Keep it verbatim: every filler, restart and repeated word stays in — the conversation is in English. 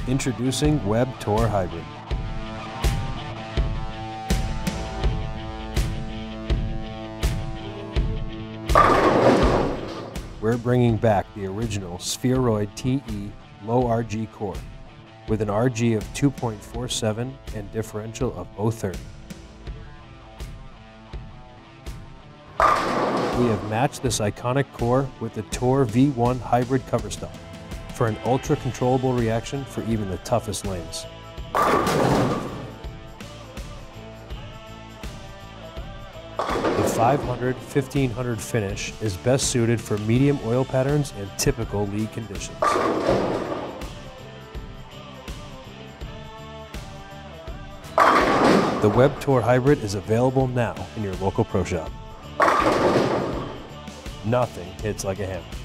Introducing Web Tor Hybrid. We're bringing back the original Spheroid T E low R G core with an R G of two point four seven and differential of zero point three zero. We have matched this iconic core with the Tor V one hybrid coverstock for an ultra controllable reaction for even the toughest lanes. The five hundred fifteen hundred finish is best suited for medium oil patterns and typical league conditions. The Web Tor Hybrid is available now in your local pro shop. Nothing hits like a hammer.